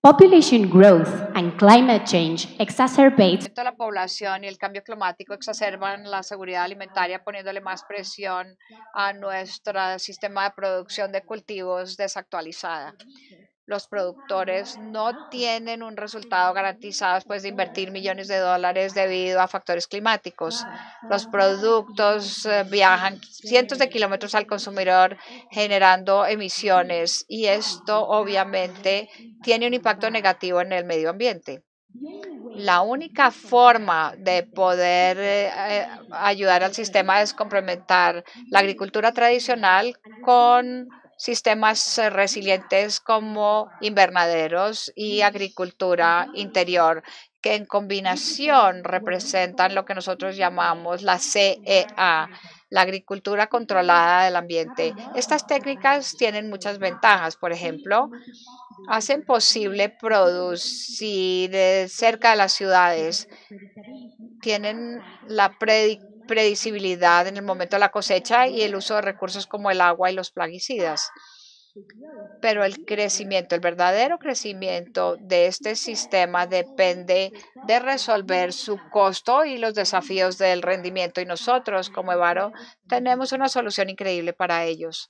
Population growth and climate change exacerbates La población y el cambio climático exacerban la seguridad alimentaria, poniéndole más presión a nuestro sistema de producción de cultivos desactualizada. Los productores no tienen un resultado garantizado después de invertir millones de dólares debido a factores climáticos. Los productos viajan cientos de kilómetros al consumidor generando emisiones y esto obviamente tiene un impacto negativo en el medio ambiente. La única forma de poder ayudar al sistema es complementar la agricultura tradicional con sistemas resilientes como invernaderos y agricultura interior, que en combinación representan lo que nosotros llamamos la CEA, la agricultura controlada del ambiente. Estas técnicas tienen muchas ventajas. Por ejemplo, hacen posible producir cerca de las ciudades, tienen la predecibilidad en el momento de la cosecha y el uso de recursos como el agua y los plaguicidas. Pero el crecimiento, el verdadero crecimiento de este sistema depende de resolver su costo y los desafíos del rendimiento. Y nosotros, como Evaro, tenemos una solución increíble para ellos.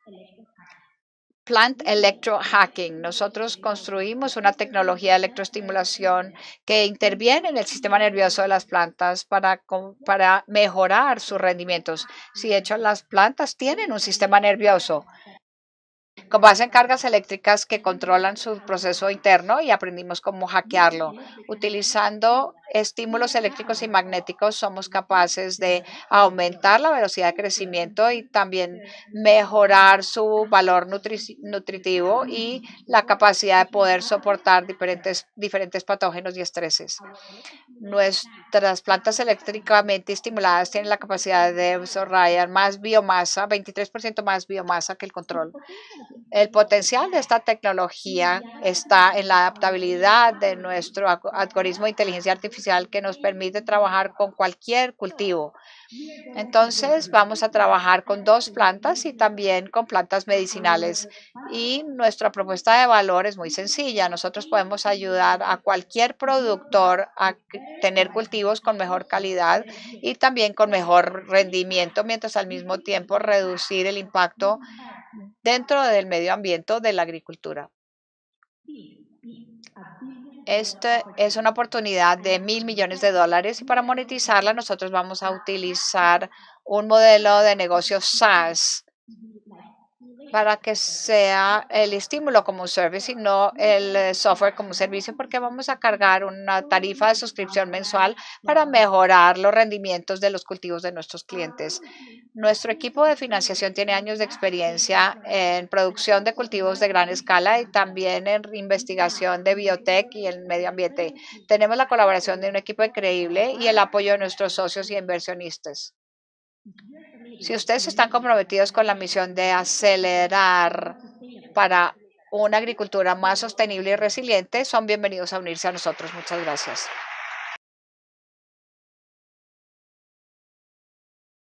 Plant Electrohacking. Nosotros construimos una tecnología de electroestimulación que interviene en el sistema nervioso de las plantas para mejorar sus rendimientos. Si de hecho las plantas tienen un sistema nervioso con base en cargas eléctricas que controlan su proceso interno y aprendimos cómo hackearlo. Utilizando estímulos eléctricos y magnéticos somos capaces de aumentar la velocidad de crecimiento y también mejorar su valor nutritivo y la capacidad de poder soportar diferentes patógenos y estreses. Nuestras plantas eléctricamente estimuladas tienen la capacidad de desarrollar más biomasa, 23% más biomasa que el control. El potencial de esta tecnología está en la adaptabilidad de nuestro algoritmo de inteligencia artificial que nos permite trabajar con cualquier cultivo. Entonces, vamos a trabajar con 2 plantas y también con plantas medicinales. Y nuestra propuesta de valor es muy sencilla. Nosotros podemos ayudar a cualquier productor a tener cultivos con mejor calidad y también con mejor rendimiento, mientras al mismo tiempo reducir el impacto dentro del medio ambiente de la agricultura. Esta es una oportunidad de $1.000 millones y para monetizarla nosotros vamos a utilizar un modelo de negocio SaaS para que sea el estímulo como un service y no el software como un servicio, porque vamos a cargar una tarifa de suscripción mensual para mejorar los rendimientos de los cultivos de nuestros clientes. Nuestro equipo de financiación tiene años de experiencia en producción de cultivos de gran escala y también en investigación de biotech y el medio ambiente. Tenemos la colaboración de un equipo increíble y el apoyo de nuestros socios y inversionistas. Si ustedes están comprometidos con la misión de acelerar para una agricultura más sostenible y resiliente, son bienvenidos a unirse a nosotros. Muchas gracias.